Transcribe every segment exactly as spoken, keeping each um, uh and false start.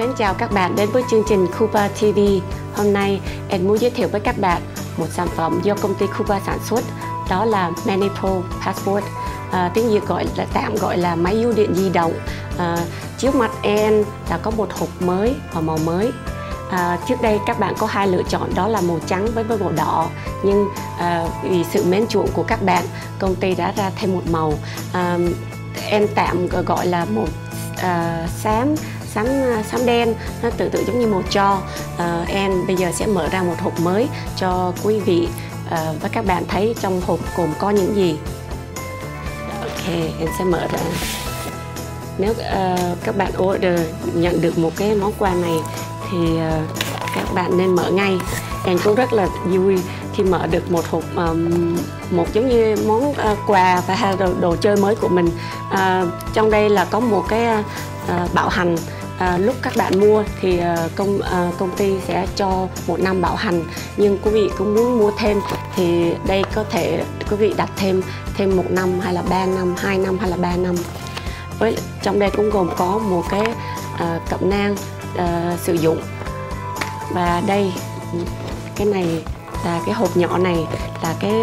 mến chào các bạn đến với chương trình Cooper ti vi. Hôm nay em muốn giới thiệu với các bạn một sản phẩm do công ty Cooper sản xuất, đó là Manipul Passport. À, tiếng Việt gọi là tạm gọi là máy bưu điện di động. À, trước mặt em là có một hộp mới và màu mới. À, trước đây các bạn có hai lựa chọn, đó là màu trắng với màu đỏ, nhưng à, vì sự mến chuộng của các bạn, công ty đã ra thêm một màu. À, em tạm gọi là một à, xám xám xám đen, nó tự tự giống như màu tro. À, em bây giờ sẽ mở ra một hộp mới cho quý vị à, và các bạn thấy trong hộp gồm có những gì. Ok, em sẽ mở ra. Nếu uh, các bạn order nhận được một cái món quà này thì uh, các bạn nên mở ngay. Em cũng rất là vui khi mở được một hộp um, một giống như món uh, quà và đồ, đồ chơi mới của mình. Uh, trong đây là có một cái uh, bảo hành. À, lúc các bạn mua thì uh, công uh, công ty sẽ cho một năm bảo hành, nhưng quý vị cũng muốn mua thêm thì đây có thể quý vị đặt thêm thêm một năm hay là ba năm, hai năm hay là ba năm. Với trong đây cũng gồm có một cái uh, cẩm nang uh, sử dụng, và đây cái này là cái hộp nhỏ này là cái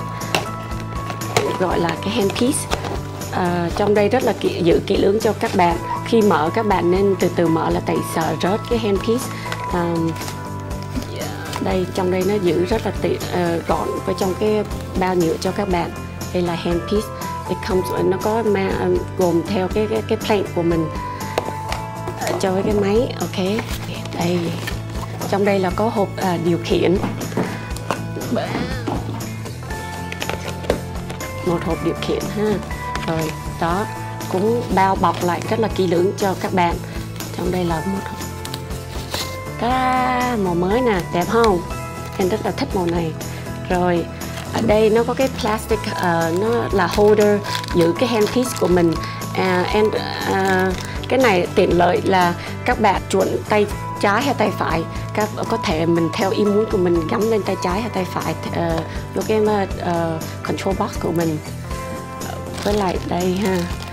uh, gọi là cái handpiece. Uh, trong đây rất là kỹ, giữ kỹ lưỡng cho các bạn. Khi mở các bạn nên từ từ mở là tại sợ rớt cái handpiece. Uh, đây trong đây nó giữ rất là tị, uh, gọn với trong cái bao nhựa cho các bạn. Đây là handpiece. It comes, nó có ma, um, gồm theo cái cái cái plate của mình uh, cho với cái máy. Ok. Đây trong đây là có hộp uh, điều khiển, một hộp điều khiển ha. Rồi đó, cũng bao bọc lại rất là kỹ lưỡng cho các bạn. Trong đây là một hộp. Ta màu mới nè, đẹp không? Em rất là thích màu này. Rồi ở đây nó có cái plastic, uh, nó là holder giữ cái handpiece của mình. Uh, and, uh, cái này tiện lợi là các bạn chuộng tay trái hay tay phải, các có thể mình theo ý muốn của mình gắm lên tay trái hay tay phải uh, vô cái uh, control box của mình. Với lại đây ha,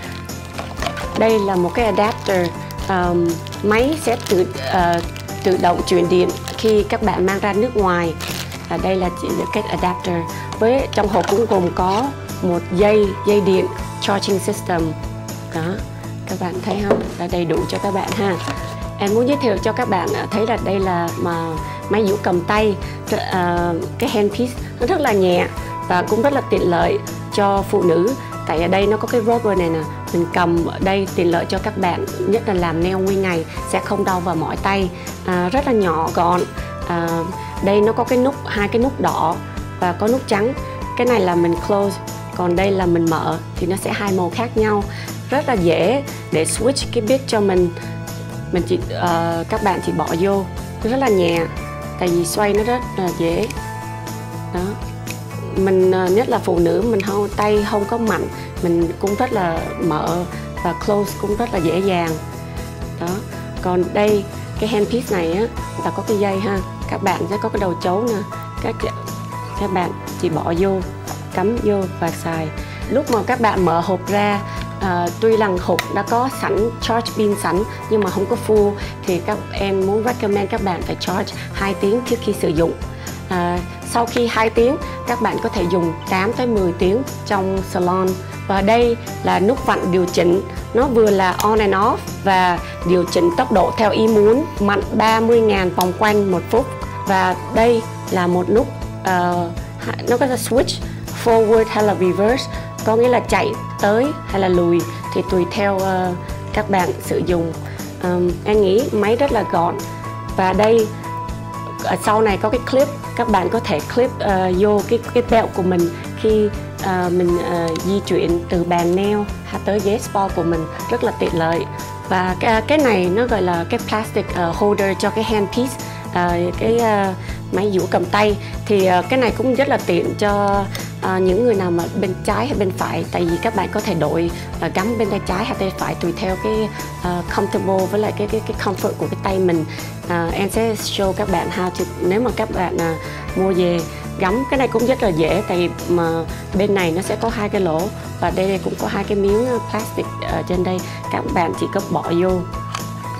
đây là một cái adapter. Um, máy sẽ tự uh, tự động truyền điện khi các bạn mang ra nước ngoài. À, đây là chỉ cái adapter. Với trong hộp cũng gồm có một dây dây điện charging system. Đó, các bạn thấy không? Là đầy đủ cho các bạn ha. Em muốn giới thiệu cho các bạn thấy là đây là mà máy giũ cầm tay. Uh, cái handpiece nó rất là nhẹ và cũng rất là tiện lợi cho phụ nữ. Tại ở đây nó có cái rubber này nè, mình cầm ở đây tiện lợi cho các bạn, nhất là làm nail nguyên ngày sẽ không đau vào mỏi tay. À, rất là nhỏ gọn. À, đây nó có cái nút, hai cái nút đỏ và có nút trắng. Cái này là mình close, còn đây là mình mở thì nó sẽ hai màu khác nhau. Rất là dễ để switch cái bit cho mình. Mình chỉ uh, các bạn chỉ bỏ vô, nó rất là nhẹ, tại vì xoay nó rất là dễ. Đó. Mình nhất là phụ nữ, mình không tay không có mạnh, mình cũng rất là mở và close cũng rất là dễ dàng. Đó. Còn đây cái handpiece này á là có cái dây ha, các bạn sẽ có cái đầu chấu nè, các các bạn chỉ bỏ vô, cắm vô và xài. Lúc mà các bạn mở hộp ra, uh, tuy rằng hộp đã có sẵn charge pin sẵn nhưng mà không có full thì các em muốn recommend các bạn phải charge hai tiếng trước khi sử dụng. À, sau khi hai tiếng các bạn có thể dùng tám tới mười tiếng trong salon. Và đây là nút vặn điều chỉnh, nó vừa là on and off và điều chỉnh tốc độ theo ý muốn, mạnh ba mươi nghìn vòng quanh một phút. Và đây là một nút uh, nó có thể switch forward hay là reverse, có nghĩa là chạy tới hay là lùi thì tùy theo uh, các bạn sử dụng. um, em nghĩ máy rất là gọn. Và đây ở sau này có cái clip, các bạn có thể clip uh, vô cái cái belt của mình khi uh, mình uh, di chuyển từ bàn nail hay tới ghế spa của mình, rất là tiện lợi. Và cái, cái này nó gọi là cái plastic uh, holder cho cái handpiece, uh, cái uh, máy giũ cầm tay. Thì uh, cái này cũng rất là tiện cho uh, những người nào mà bên trái hay bên phải, tại vì các bạn có thể đổi uh, gắm bên tay trái hay tay phải tùy theo cái uh, comfortable với lại cái cái cái comfort của cái tay mình. Uh, em sẽ show các bạn how to, nếu mà các bạn uh, mua về gắm cái này cũng rất là dễ, tại vì mà bên này nó sẽ có hai cái lỗ và đây cũng có hai cái miếng plastic ở trên đây, các bạn chỉ có bỏ vô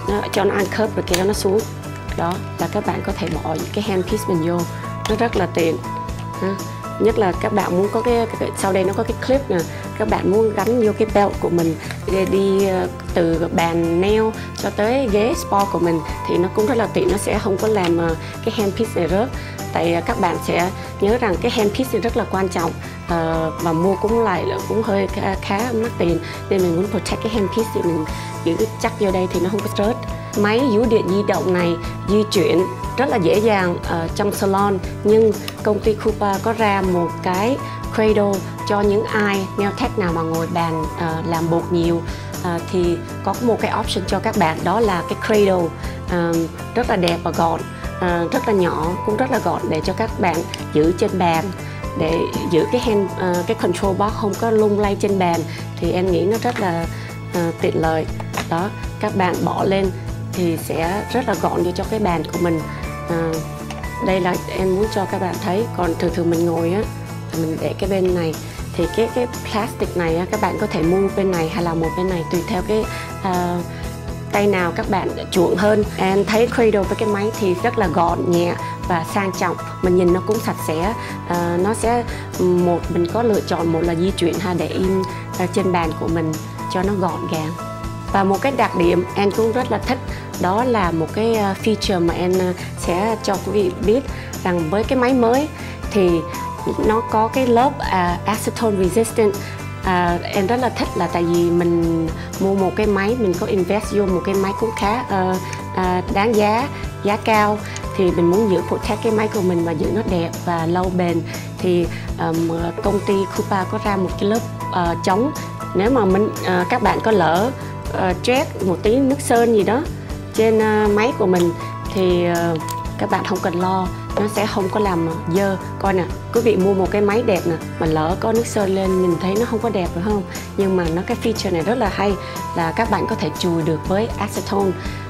nó cho nó ăn khớp rồi kéo nó xuống. Đó là các bạn có thể bỏ những cái handpiece mình vô, nó rất là tiện ha. Nhất là các bạn muốn có cái, cái sau đây nó có cái clip nè, các bạn muốn gắn vô cái belt của mình để đi từ bàn nail cho tới ghế spa của mình thì nó cũng rất là tiện, nó sẽ không có làm cái handpiece này rớt. Tại các bạn sẽ nhớ rằng cái handpiece này rất là quan trọng, uh, và mua cũng lại cũng hơi khá, khá mắc tiền, nên mình muốn protect cái handpiece thì mình giữ chắc vô đây thì nó không có rớt. Máy vú điện di động này di chuyển rất là dễ dàng uh, trong salon, nhưng công ty Coupa có ra một cái cradle cho những ai nail tech nào mà ngồi bàn uh, làm bột nhiều, uh, thì có một cái option cho các bạn, đó là cái cradle uh, rất là đẹp và gọn, uh, rất là nhỏ cũng rất là gọn để cho các bạn giữ trên bàn, để giữ cái hand uh, cái control box không có lung lay trên bàn, thì em nghĩ nó rất là uh, tiện lợi. Đó, các bạn bỏ lên thì sẽ rất là gọn vô cho cái bàn của mình. À, đây là em muốn cho các bạn thấy. Còn thường thường mình ngồi á, mình để cái bên này thì cái cái plastic này á, các bạn có thể mua bên này hay là một bên này tùy theo cái uh, tay nào các bạn chuộng hơn. Em thấy cradle với cái máy thì rất là gọn nhẹ và sang trọng, mình nhìn nó cũng sạch sẽ. Uh, nó sẽ một mình có lựa chọn, một là di chuyển hay để in uh, trên bàn của mình cho nó gọn gàng. Và một cái đặc điểm em cũng rất là thích, đó là một cái feature mà em sẽ cho quý vị biết rằng với cái máy mới thì nó có cái lớp uh, acetone resistant. Uh, em rất là thích là tại vì mình mua một cái máy, mình có invest vô một cái máy cũng khá uh, uh, đáng giá, giá cao, thì mình muốn giữ protect cái máy của mình và giữ nó đẹp và lâu bền, thì um, công ty Coupa có ra một cái lớp uh, chống. Nếu mà mình uh, các bạn có lỡ uh, trét một tí nước sơn gì đó trên uh, máy của mình thì uh, các bạn không cần lo, nó sẽ không có làm dơ. Coi nè, quý vị mua một cái máy đẹp nè, mà lỡ có nước sơn lên nhìn thấy nó không có đẹp phải không? Nhưng mà nó cái feature này rất là hay, là các bạn có thể chùi được với acetone.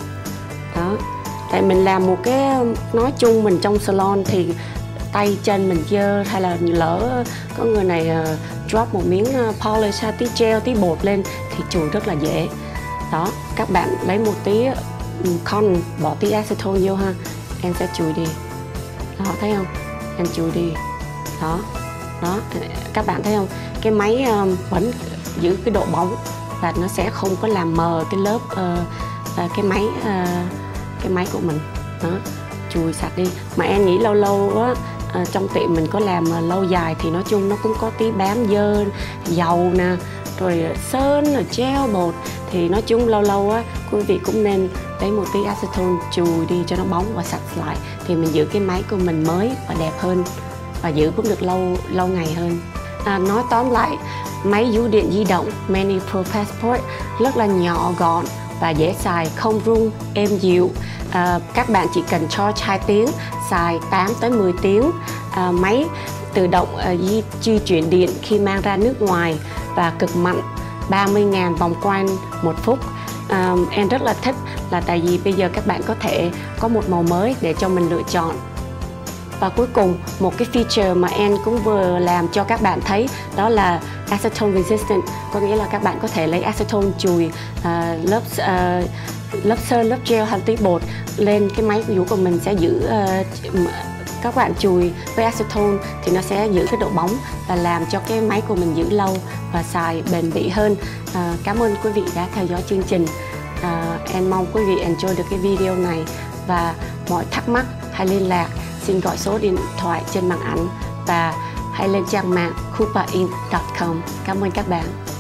Đó, tại mình làm một cái, nói chung mình trong salon thì tay chân mình dơ, hay là lỡ có người này uh, drop một miếng uh, polish hay tí gel, tí bột lên thì chùi rất là dễ. Đó, các bạn lấy một tí um, con, bỏ tí acetone vô ha, em sẽ chùi đi. Đó, thấy không? Em chùi đi. Đó, đó, các bạn thấy không? Cái máy um, vẫn giữ cái độ bóng và nó sẽ không có làm mờ cái lớp uh, uh, cái máy uh, cái máy của mình. Đó, chùi sạch đi. Mà em nghĩ lâu lâu á, À, trong tiệm mình có làm à, lâu dài thì nói chung nó cũng có tí bám dơ, dầu nè, rồi sơn, rồi gel, bột, thì nói chung lâu lâu á quý vị cũng nên lấy một tí acetone chùi đi cho nó bóng và sạch lại, thì mình giữ cái máy của mình mới và đẹp hơn, và giữ cũng được lâu lâu ngày hơn. À, nói tóm lại, máy vú điện di động Mani Pro Passport rất là nhỏ gọn và dễ xài, không rung, êm dịu. À, các bạn chỉ cần charge hai tiếng, xài tám tới mười tiếng. À, máy tự động à, di, di chuyển điện khi mang ra nước ngoài, và cực mạnh, ba mươi nghìn vòng quanh một phút. À, em rất là thích là tại vì bây giờ các bạn có thể có một màu mới để cho mình lựa chọn. Và cuối cùng, một cái feature mà em cũng vừa làm cho các bạn thấy, đó là acetone resistant, có nghĩa là các bạn có thể lấy acetone chùi uh, lớp uh, lớp sơn, lớp gel hay tí bột lên cái máy vú của mình, sẽ giữ uh, các bạn chùi với acetone thì nó sẽ giữ cái độ bóng và làm cho cái máy của mình giữ lâu và xài bền bỉ hơn. Uh, cảm ơn quý vị đã theo dõi chương trình. Uh, em mong quý vị enjoy được cái video này, và mọi thắc mắc hay liên lạc xin gọi số điện thoại trên màn ảnh, và hãy lên trang mạng coupa inc chấm com. Cảm ơn các bạn.